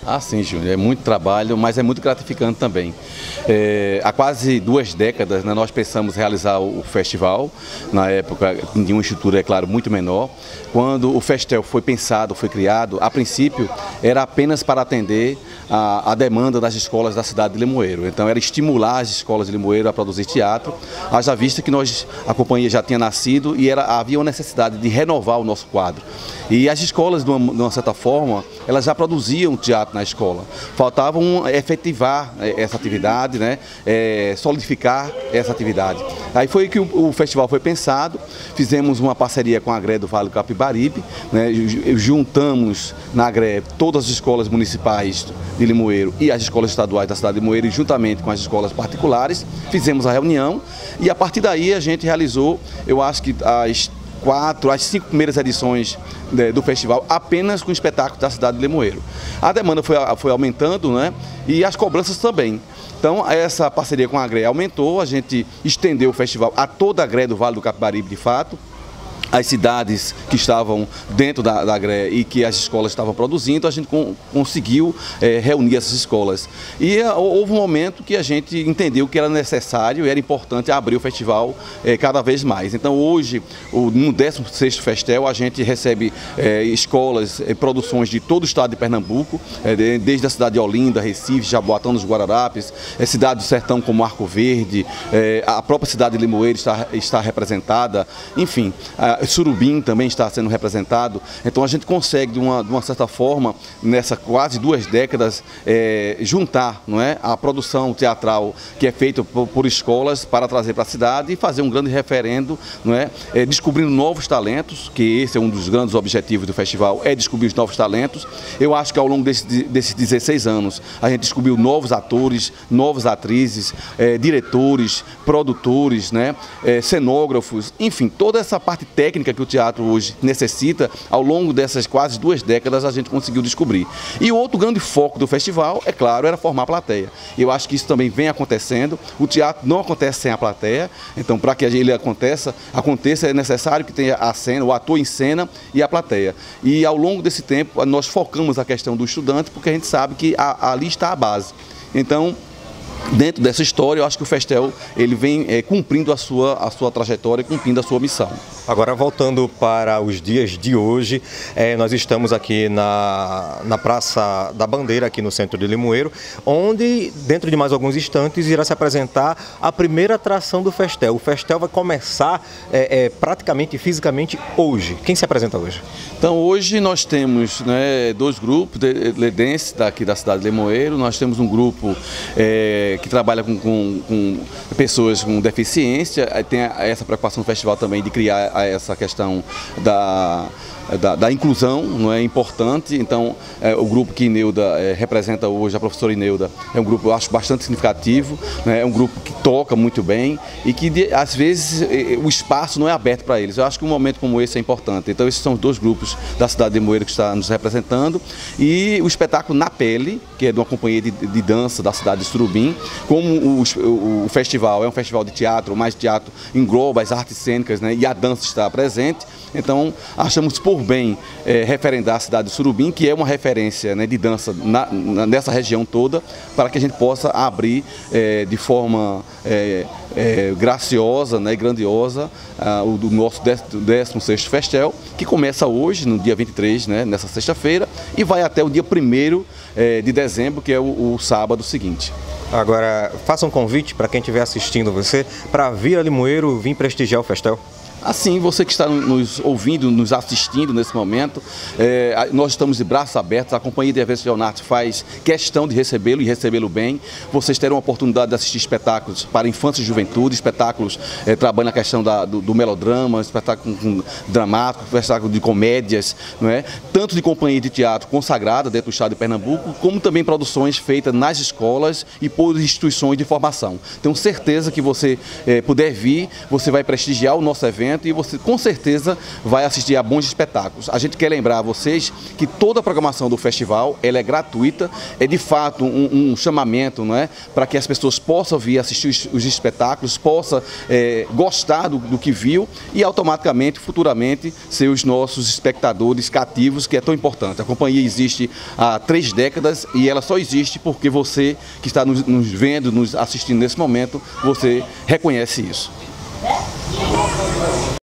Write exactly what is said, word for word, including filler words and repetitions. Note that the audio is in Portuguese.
Ah, sim, Júnior, é muito trabalho, mas é muito gratificante também. É, há quase duas décadas, né, nós pensamos realizar o festival, na época de uma estrutura, é claro, muito menor. Quando o Festel foi pensado, foi criado, a princípio era apenas para atender a, a demanda das escolas da cidade de Limoeiro. Então era estimular as escolas de Limoeiro a produzir teatro, haja vista que nós, a companhia já tinha nascido e era, havia uma necessidade de renovar o nosso quadro. E as escolas, de uma, de uma certa forma, elas já produziam teatro na escola. Faltava um, efetivar essa atividade, né? É, solidificar essa atividade. Aí foi que o, o festival foi pensado, fizemos uma parceria com a Agré do Vale do Capibaribe, né? Juntamos na Agré todas as escolas municipais de Limoeiro e as escolas estaduais da cidade de Limoeiro, e juntamente com as escolas particulares, fizemos a reunião e a partir daí a gente realizou, eu acho que as quatro, as cinco primeiras edições do festival apenas com espetáculos da cidade de Limoeiro. A demanda foi, foi aumentando, né? E as cobranças também. Então essa parceria com a Agré aumentou, a gente estendeu o festival a toda a Agré do Vale do Capibaribe de fato. As cidades que estavam dentro da, da Agré e que as escolas estavam produzindo, a gente com, conseguiu é, reunir essas escolas. E é, houve um momento que a gente entendeu que era necessário e era importante abrir o festival é, cada vez mais. Então hoje, o, no décimo sexto Festel, a gente recebe é, escolas, é, produções de todo o estado de Pernambuco, é, desde a cidade de Olinda, Recife, Jaboatão dos Guararapes, é, cidade do sertão como Arco Verde, é, a própria cidade de Limoeiro está, está representada, enfim. A, Surubim também está sendo representado, então a gente consegue de uma, de uma certa forma, nessa quase duas décadas, é, juntar, não é, a produção teatral que é feita por, por escolas para trazer para a cidade e fazer um grande referendo, não é, é, descobrindo novos talentos, que esse é um dos grandes objetivos do festival, é descobrir os novos talentos. Eu acho que ao longo desse, desses dezesseis anos a gente descobriu novos atores, novas atrizes, é, diretores, produtores, né, é, cenógrafos, enfim, toda essa parte técnica técnica que o teatro hoje necessita, ao longo dessas quase duas décadas a gente conseguiu descobrir. E o outro grande foco do festival, é claro, era formar a plateia. Eu acho que isso também vem acontecendo, o teatro não acontece sem a plateia, então para que ele aconteça, aconteça é necessário que tenha a cena, o ator em cena e a plateia. E ao longo desse tempo nós focamos a questão do estudante, porque a gente sabe que a, ali está a base. Então, dentro dessa história, eu acho que o Festel ele vem é, cumprindo a sua, a sua trajetória, cumprindo a sua missão. Agora, voltando para os dias de hoje, é, nós estamos aqui na, na Praça da Bandeira, aqui no centro de Limoeiro, onde, dentro de mais alguns instantes, irá se apresentar a primeira atração do Festel. O Festel vai começar é, é, praticamente, fisicamente, hoje. Quem se apresenta hoje? Então, hoje nós temos, né, dois grupos de ledenses daqui da cidade de Limoeiro. Nós temos um grupo é, que trabalha com, com, com pessoas com deficiência. Tem essa preocupação no festival também de criar essa questão da, da, da inclusão, não é importante. Então, é, o grupo que Ineuda é, representa hoje, a professora Ineuda, é um grupo, eu acho, bastante significativo, né? É um grupo que toca muito bem e que, de, às vezes, o espaço não é aberto para eles. Eu acho que um momento como esse é importante. Então, esses são os dois grupos da cidade de Limoeiro que está nos representando. E o espetáculo Na Pele, que é de uma companhia de, de dança da cidade de Surubim. Como o, o, o festival é um festival de teatro, mais teatro engloba as artes cênicas, né? E a dança está presente, então achamos por bem é, referendar a cidade de Surubim, que é uma referência, né, de dança na, na, nessa região toda, para que a gente possa abrir é, de forma é, é, graciosa, né, grandiosa ah, o do nosso décimo sexto Festel, que começa hoje, no dia vinte e três, né, nessa sexta-feira, e vai até o dia primeiro é, de dezembro, que é o, o sábado seguinte. Agora, faça um convite para quem estiver assistindo você, para vir a Limoeiro, vir prestigiar o Festel. Assim, você que está nos ouvindo, nos assistindo nesse momento, é, nós estamos de braços abertos, a Companhia de Eventos Leonardo faz questão de recebê-lo e recebê-lo bem. Vocês terão a oportunidade de assistir espetáculos para infância e juventude, espetáculos é, trabalhando a questão da, do, do melodrama, espetáculo com, com dramático, espetáculo de comédias, não é? Tanto de companhia de teatro consagrada dentro do estado de Pernambuco, como também produções feitas nas escolas e por instituições de formação. Tenho certeza que você é, puder vir, você vai prestigiar o nosso evento, evento e você com certeza vai assistir a bons espetáculos. A gente quer lembrar a vocês que toda a programação do festival ela é gratuita, é de fato um, um chamamento, não é, para que as pessoas possam vir assistir os, os espetáculos, possam é, gostar do, do que viu e automaticamente, futuramente, ser os nossos espectadores cativos, que é tão importante. A companhia existe há três décadas e ela só existe porque você que está nos, nos vendo, nos assistindo nesse momento, você reconhece isso.